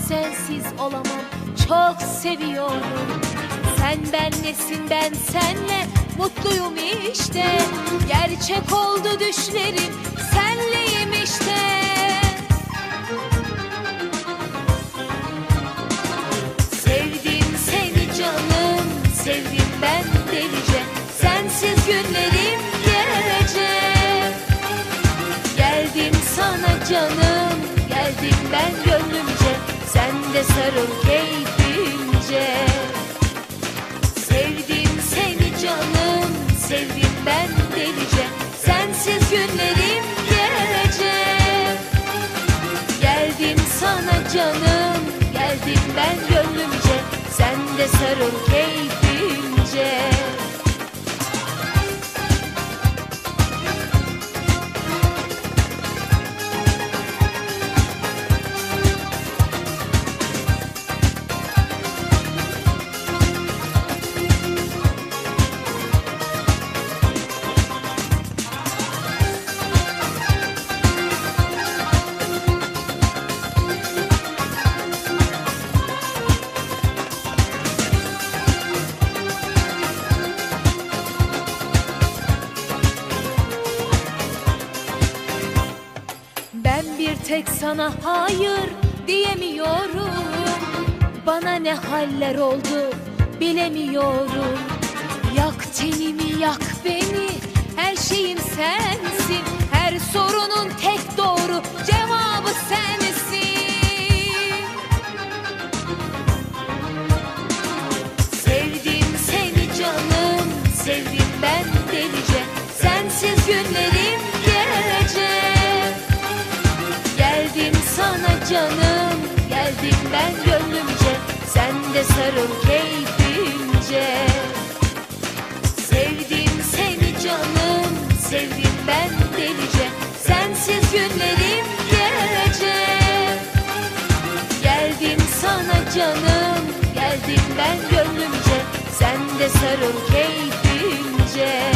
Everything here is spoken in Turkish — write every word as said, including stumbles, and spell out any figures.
sensiz olamam, çok seviyorum. Sen benlesin, ben senle mutluyum işte. Gerçek oldu düşlerim, senleyim işte. Sevdim seni canım, sevdim ben delice. Sensiz günlerim gelecek. Geldim sana canım, geldim ben gönlümce. Sen de sarıl keyfince. Sevdim seni canım, sevdim ben delice. Sensiz günlerim gelecek. Geldim sana canım, geldim ben gönlümce. Sen de sarıl keyfince. Ben bir tek sana hayır diyemiyorum. Bana ne haller oldu bilemiyorum. Yak tenimi, yak beni, her şeyim sensin. Her sorunun tek doğru cevabı sensin. Sevdim seni canım, sevdim ben delice. Sensiz günlerim gelecek. Geldim sana canım, geldim ben gönlümce. Sen de sarıl keyfince. Sevdim seni canım, sevdim ben delice. Sensiz günlerim gelecek. Geldim sana canım, geldim ben gönlümce. Sen de sarıl keyfince.